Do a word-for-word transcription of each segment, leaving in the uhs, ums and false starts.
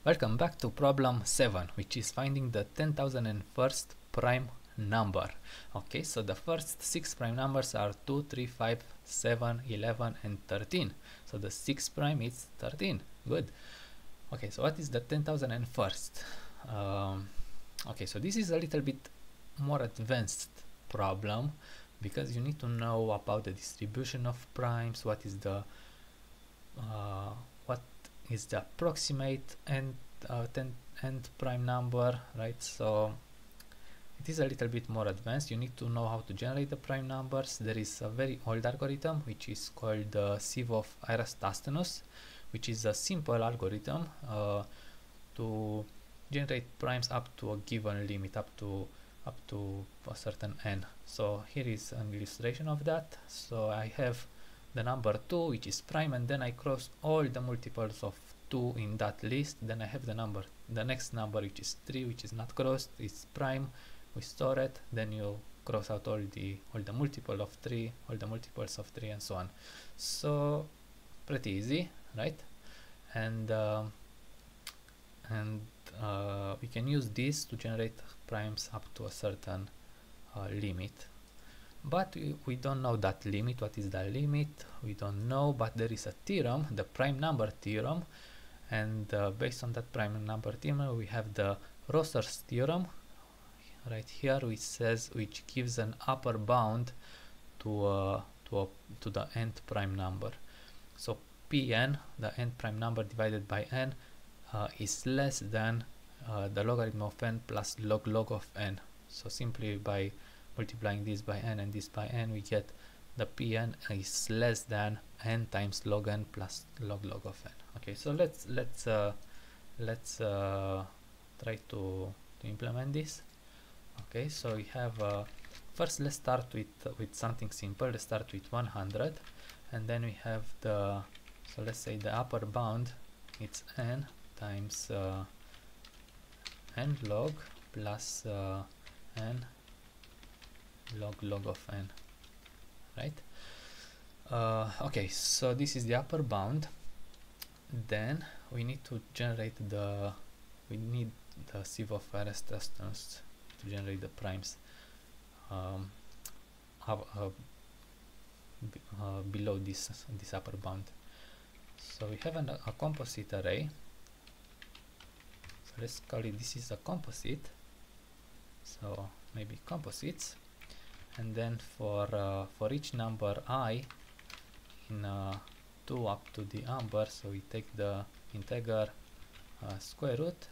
Welcome back to problem seven, which is finding the ten thousand first prime number. Okay, so the first six prime numbers are two, three, five, seven, eleven and thirteen. So the sixth prime is thirteen. Good. Okay, so what is the ten thousand first? Um, okay, so this is a little bit more advanced problem because you need to know about the distribution of primes, what is the uh, what is the approximate and uh, ten nth prime number, right? So it is a little bit more advanced. You need to know how to generate the prime numbers. There is a very old algorithm which is called the uh, sieve of Eratosthenes, which is a simple algorithm uh, to generate primes up to a given limit, up to up to a certain n. So here is an illustration of that. So I have the number two, which is prime, and then I cross all the multiples of two in that list. Then I have the number, the next number, which is three, which is not crossed, it's prime. We store it, then you cross out all the all the multiple of three, all the multiples of three, and so on. So pretty easy, right? And uh, and uh, we can use this to generate primes up to a certain uh, limit. But we, we don't know that limit. What is the limit? We don't know, but there is a theorem, the prime number theorem, and uh, based on that prime number theorem we have the Rosser's theorem right here, which says, which gives an upper bound to uh, to, a, to the nth prime number. So Pn, the nth prime number divided by n, uh, is less than uh, the logarithm of n plus log log of n. So simply by multiplying this by n and this by n, we get the Pn is less than n times log n plus log log of n. Okay, so let's let's uh, let's uh, try to to implement this. Okay, so we have uh, first let's start with uh, with something simple. Let's start with one hundred, and then we have the, so let's say the upper bound, it's n times uh, n log plus uh, n log log of n, right? Uh, okay, so this is the upper bound. Then we need to generate the, we need the sieve of Eratosthenes to generate the primes um, uh, uh, uh, below this this upper bound. So we have an, a composite array. So let's call it, this is a composite. So maybe composites. And then for uh, for each number I in uh, two up to the number, so we take the integer uh, square root,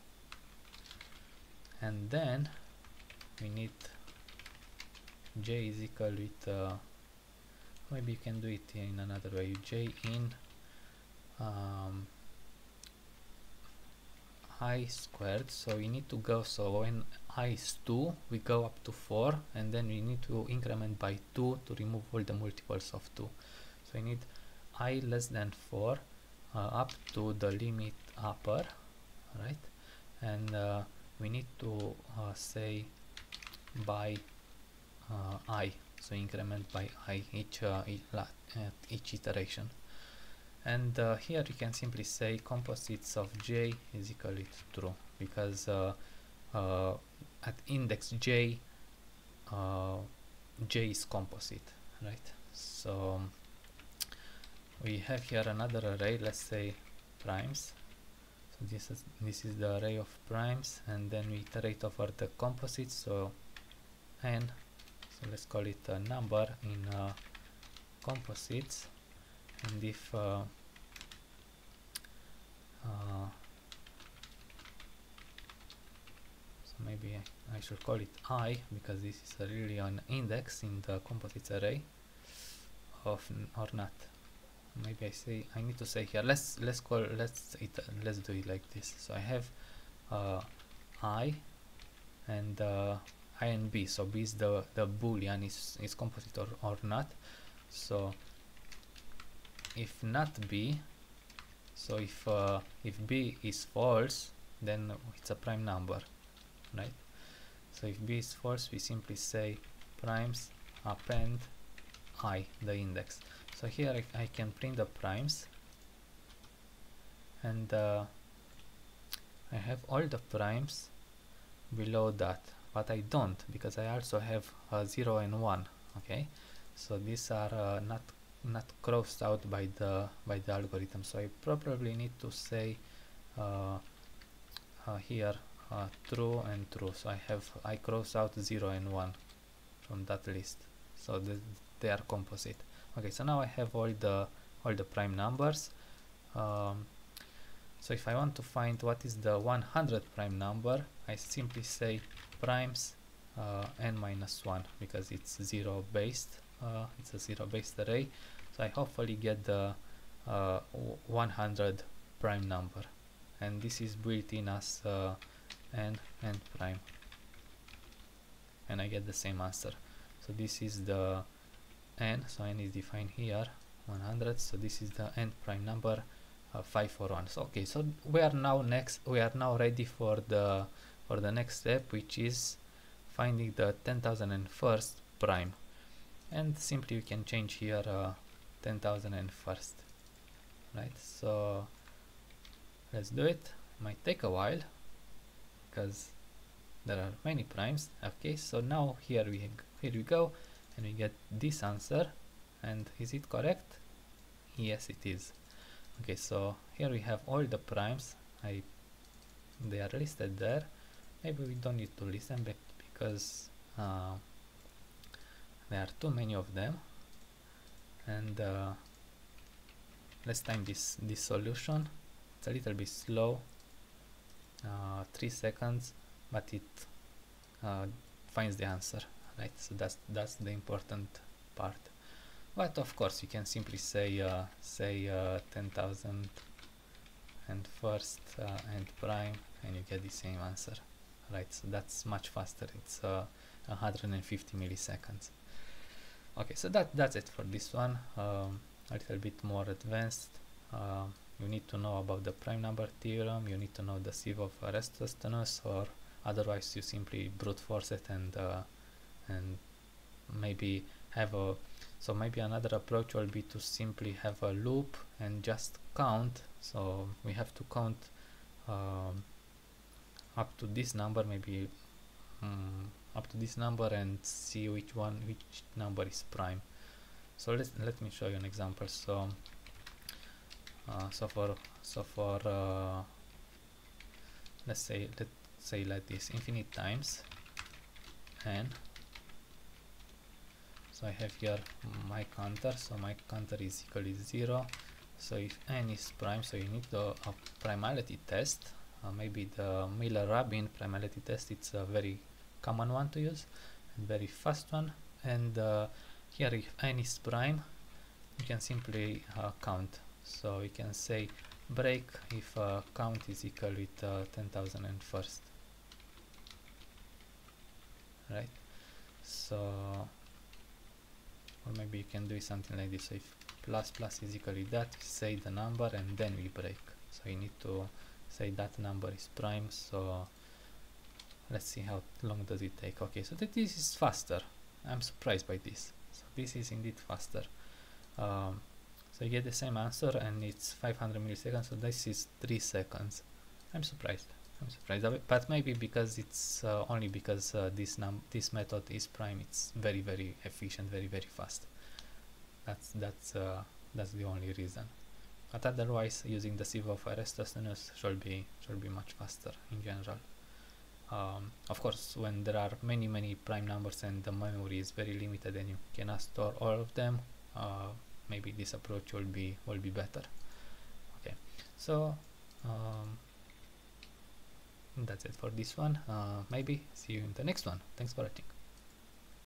and then we need j is equal with uh, maybe you can do it in another way, j in um, I squared. So we need to go, so when I is two, we go up to four, and then we need to increment by two to remove all the multiples of two. So we need I less than four uh, up to the limit upper, right? And uh, we need to uh, say by uh, I, so increment by I each uh, each, uh, each iteration. And uh, here you can simply say composites of j is equal to true, because uh, uh, at index j, uh, j is composite, right? So we have here another array, let's say primes. So this is this is the array of primes, and then we iterate over the composites. So n, so let's call it a number in uh, composites. And if uh, uh, so maybe I, I should call it I, because this is a really an index in the composites array of n or not. Maybe I say, I need to say here, let's let's call let's it let's do it like this. So I have uh, I and uh, I and B. So B is the the boolean, is is composite or, or not. So if not B, so if uh, if B is false, then it's a prime number, right? So if B is false, we simply say primes append I, the index. So here I, I can print the primes, and uh, I have all the primes below that, but I don't, because I also have uh, zero and one. Okay, so these are uh, not not crossed out by the by the algorithm, so I probably need to say uh, uh, here uh, true and true. So I have I cross out zero and one from that list, so the, they are composite. Okay, so now I have all the all the prime numbers. Um, so if I want to find what is the one hundredth prime number, I simply say primes uh, n minus one, because it's zero based. Uh, it's a zero based array, so I hopefully get the uh, one hundred prime number, and this is built in as uh, n n prime, and I get the same answer. So this is the n, so n is defined here, one hundred, so this is the n prime number, uh, five four one. So okay, so we are now next we are now ready for the for the next step, which is finding the ten thousand first prime, and simply you can change here uh, ten thousand first, right? So let's do it. It might take a while because there are many primes. Okay, so now here we here we go, and we get this answer. And is it correct? Yes, it is. Okay, so here we have all the primes. I they are listed there. Maybe we don't need to list them back because uh, there are too many of them. And uh, let's time this this solution. It's a little bit slow, uh, three seconds, but it uh, finds the answer, right? So that's that's the important part. But of course, you can simply say uh, say uh, ten thousand and first uh, and prime, and you get the same answer, right? So that's much faster. It's uh, one hundred fifty milliseconds. Okay, so that that's it for this one. Um, a little bit more advanced. Uh, you need to know about the prime number theorem. You need to know the sieve of Eratosthenes, or otherwise you simply brute force it and uh, and maybe have a so maybe another approach will be to simply have a loop and just count. So we have to count um, up to this number, maybe um, up to this number, and see which one which number is prime. So let let me show you an example. So uh, so for so for uh, let's say let's say like this, infinite times n. So I have here my counter, so my counter is equal to zero. So if n is prime, so you need the a primality test, uh, maybe the Miller-Rabin primality test. It's a very common one to use and very fast one. And uh, here if n is prime, you can simply uh, count. So you can say break if uh, count is equal with uh, ten thousand first, right? So, or maybe you can do something like this. So if plus plus is equal to that, say the number and then we break. So you need to say that number is prime. So let's see how long does it take. Okay, so that this is faster. I'm surprised by this. So this is indeed faster. Um, so you get the same answer and it's five hundred milliseconds. So this is three seconds. I'm surprised. I'm surprised, but maybe because it's uh, only because uh, this num this method is prime. It's very very efficient, very very fast. That's that's uh, that's the only reason. But otherwise, using the sieve of Eratosthenes should be should be much faster in general. Um, of course, when there are many many prime numbers and the memory is very limited and you cannot store all of them, uh, maybe this approach will be will be better. Okay, so. Um, That's it for this one. Uh, maybe see you in the next one. Thanks for watching.